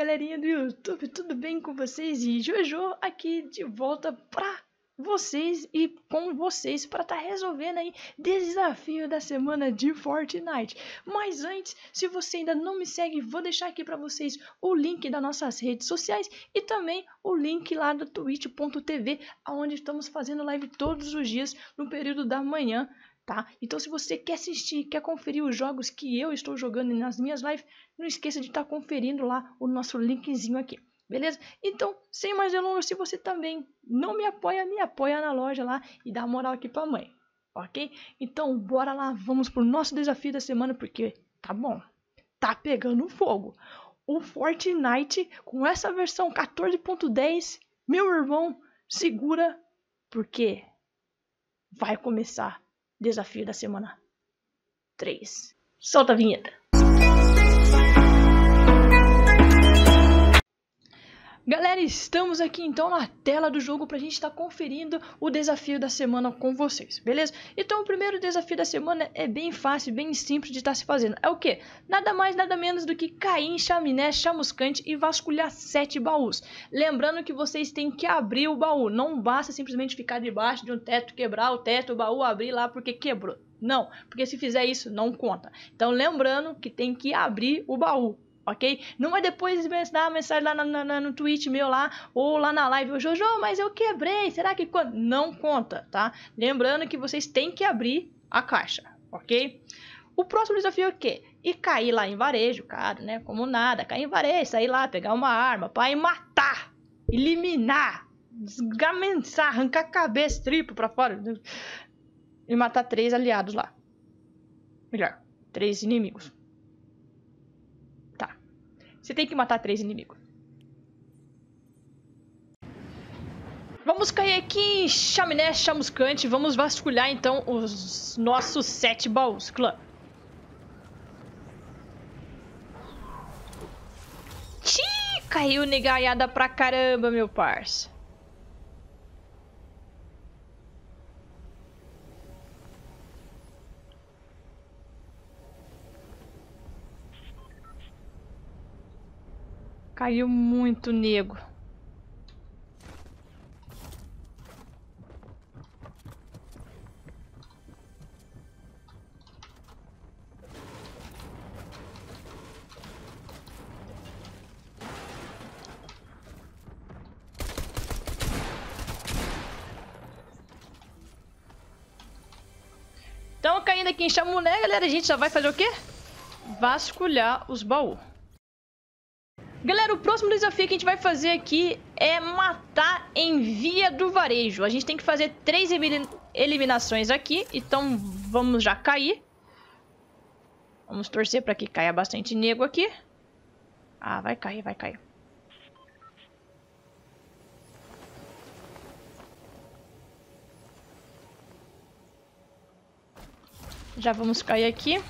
galerinha do YouTube, tudo bem com vocês? E Jojo aqui de volta pra vocês e com vocês para estar resolvendo aí desafio da semana de Fortnite. Mas antes, se você ainda não me segue, vou deixar aqui para vocês o link das nossas redes sociais e também o link lá do twitch.tv, onde estamos fazendo live todos os dias no período da manhã. Tá? Então, se você quer assistir, quer conferir os jogos que eu estou jogando nas minhas lives, não esqueça de estar conferindo lá o nosso linkzinho aqui, beleza? Então, sem mais delongas, se você também não me apoia na loja lá e dá moral aqui pra mãe, ok? Então, bora lá, vamos pro nosso desafio da semana, porque tá bom, tá pegando fogo. O Fortnite, com essa versão 14.10, meu irmão, segura, porque vai começar. Desafio da semana 3. Solta a vinheta. Galera, estamos aqui então na tela do jogo pra gente estar conferindo o desafio da semana com vocês, beleza? Então o primeiro desafio da semana é bem fácil, bem simples de estar se fazendo. É o que? Nada mais, nada menos do que cair em chaminé chamuscante e vasculhar 7 baús. Lembrando que vocês têm que abrir o baú, não basta simplesmente ficar debaixo de um teto, quebrar o teto, o baú abrir lá porque quebrou. Não, porque se fizer isso não conta. Então lembrando que tem que abrir o baú. Ok? Não é depois dar mensagem lá no tweet meu lá, ou lá na live, Jojo, mas eu quebrei, será que conta? Não conta, tá? Lembrando que vocês têm que abrir a caixa, ok? O próximo desafio é o quê? E cair lá em varejo, cara, né? Como nada, cair em varejo, sair lá, pegar uma arma, pra ir matar, eliminar, desgamençar, arrancar a cabeça, triplo pra fora, e matar 3 aliados lá. Melhor, 3 inimigos. Você tem que matar 3 inimigos. Vamos cair aqui em chaminé chamuscante. Vamos vasculhar então os nossos 7 baús, clã. Xiii, caiu negaiada pra caramba, meu parça. Caiu muito nego. Então, caindo aqui em chaminé, galera, a gente já vai fazer o quê? Vasculhar os baús. Galera, o próximo desafio que a gente vai fazer aqui é matar em via do varejo. A gente tem que fazer 3 eliminações aqui, então vamos já cair. Vamos torcer para que caia bastante nego aqui. Ah, vai cair, vai cair. Já vamos cair aqui.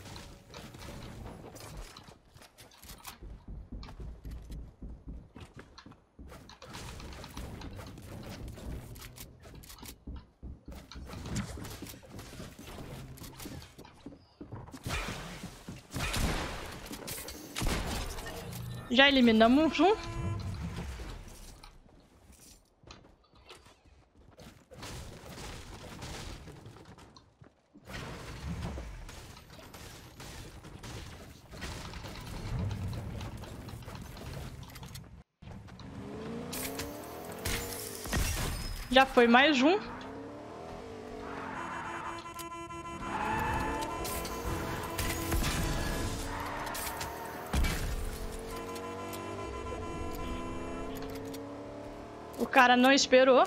Já eliminamos um. Já foi mais um. O cara não esperou.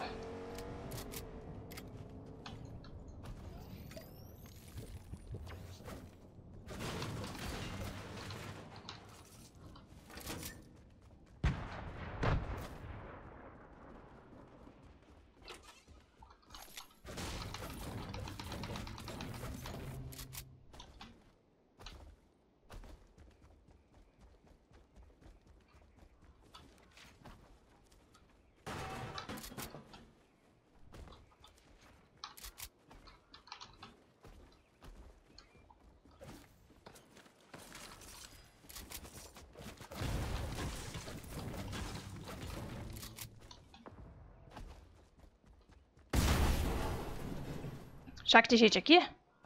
Será que tem gente aqui?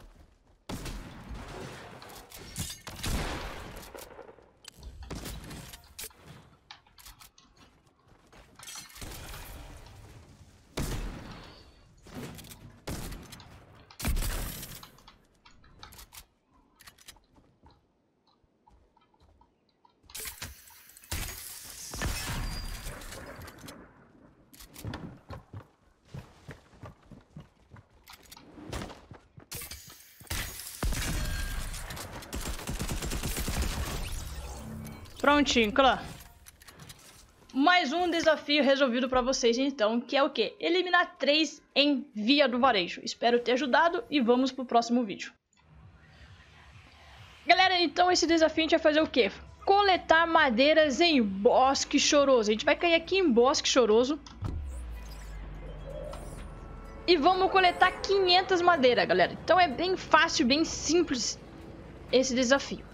Prontinho, clã. Mais um desafio resolvido pra vocês, então, que é o quê? Eliminar 3 em Via do Varejo. Espero ter ajudado e vamos pro próximo vídeo. Galera, então esse desafio a gente vai fazer o quê? Coletar madeiras em Bosque Choroso. A gente vai cair aqui em Bosque Choroso. E vamos coletar 500 madeiras, galera. Então é bem fácil, bem simples esse desafio.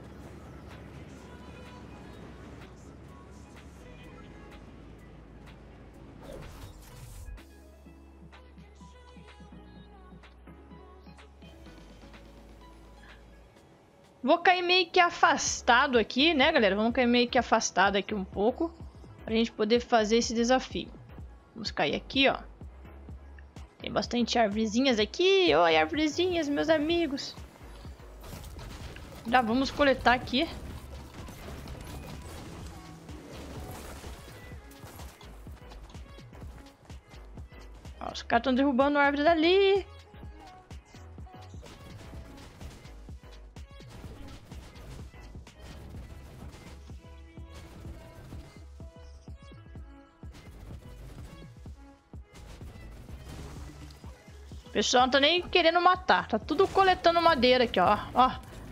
Vou cair meio que afastado aqui, né, galera? Vamos cair meio que afastado aqui um pouco. Pra gente poder fazer esse desafio. Vamos cair aqui, ó. Tem bastante arvorezinhas aqui. Oi, arvorezinhas, meus amigos. Já vamos coletar aqui. Ó, os caras estão derrubando a árvore dali. O pessoal não tá nem querendo matar. Tá tudo coletando madeira aqui, ó. Ó.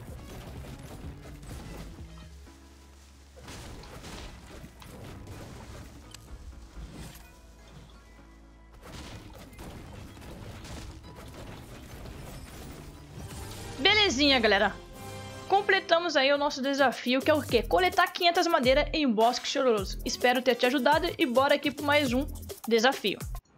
Belezinha, galera. Completamos aí o nosso desafio, que é o quê? Coletar 500 madeiras em Bosque Choroso. Espero ter te ajudado e bora aqui para mais um desafio.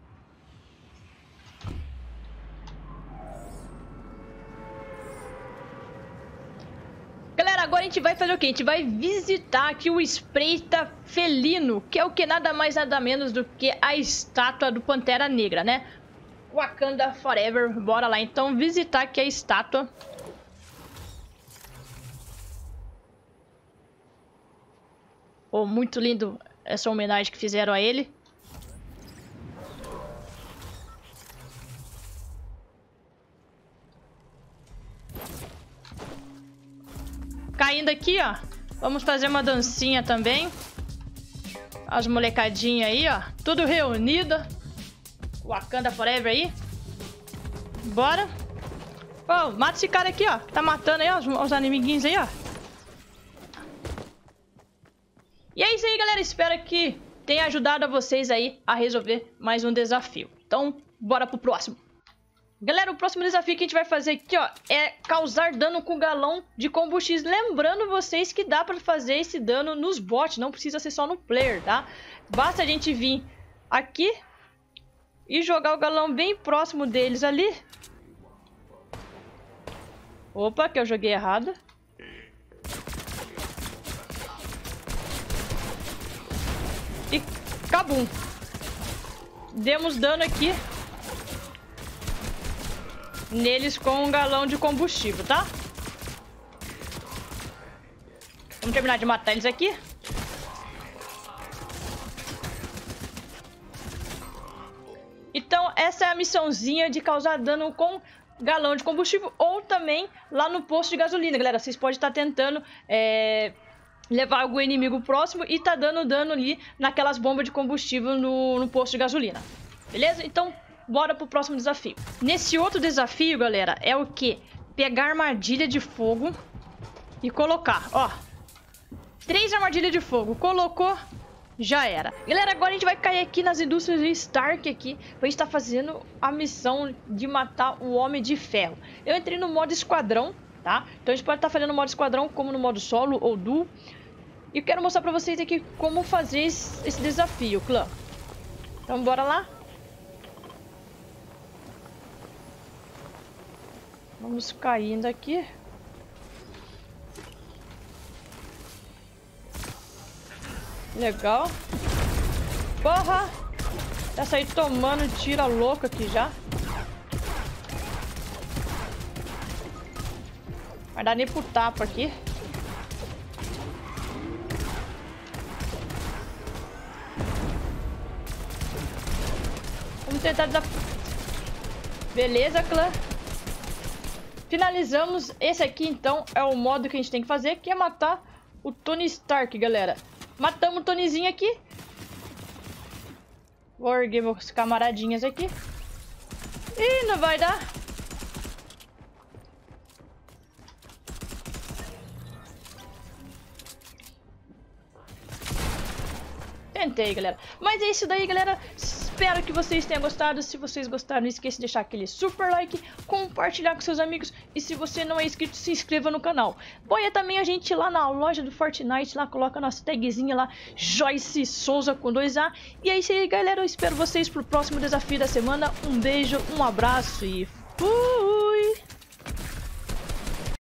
Galera, agora a gente vai fazer o quê? A gente vai visitar aqui o Espreita Felino, que é o que nada mais nada menos do que a estátua do Pantera Negra, né? Wakanda Forever. Bora lá então visitar aqui a estátua. Oh, muito lindo essa homenagem que fizeram a ele. Caindo aqui, ó. Vamos fazer uma dancinha também. As molecadinhas aí, ó. Tudo reunida. Wakanda Forever aí. Bora. Oh, mata esse cara aqui, ó. Tá matando aí, ó, os inimiguinhos aí, ó. E é isso aí, galera. Espero que tenha ajudado a vocês aí a resolver mais um desafio. Então, bora pro próximo. Galera, o próximo desafio que a gente vai fazer aqui, ó, é causar dano com galão de combustível. Lembrando vocês que dá pra fazer esse dano nos bots, não precisa ser só no player, tá? Basta a gente vir aqui e jogar o galão bem próximo deles ali. Opa, que eu joguei errado. E cabum. Demos dano aqui neles com um galão de combustível, tá? Vamos terminar de matar eles aqui. Então, essa é a missãozinha de causar dano com galão de combustível ou também lá no posto de gasolina, galera. Vocês podem estar tentando levar algum inimigo próximo e tá dando dano ali naquelas bombas de combustível no posto de gasolina. Beleza? Então, bora pro próximo desafio. Nesse outro desafio, galera, é o que? Pegar armadilha de fogo e colocar, ó. 3 armadilhas de fogo. Colocou, já era. Galera, agora a gente vai cair aqui nas indústrias de Stark aqui pra gente tá fazendo a missão de matar o Homem de Ferro. Eu entrei no modo esquadrão, tá? Então a gente pode estar fazendo no modo esquadrão como no modo solo ou duo. E eu quero mostrar pra vocês aqui como fazer esse desafio, clã. Então bora lá. Vamos caindo aqui. Legal. Porra! Já saí tomando tira louca aqui já. Vai dar nem pro tapa aqui. Vamos tentar dar... Beleza, clã. Finalizamos. Esse aqui, então, é o modo que a gente tem que fazer, que é matar o Tony Stark, galera. Matamos o Tonyzinho aqui. Vou erguer meus camaradinhas aqui. Ih, não vai dar. Tentei, galera. Mas é isso daí, galera. Espero que vocês tenham gostado. Se vocês gostaram, não esqueça de deixar aquele super like, compartilhar com seus amigos. E se você não é inscrito, se inscreva no canal. Apoia também a gente lá na loja do Fortnite. Lá coloca nossa tagzinha lá, Joyce Souza com 2A. E é isso aí, galera. Eu espero vocês pro próximo desafio da semana. Um beijo, um abraço e fui!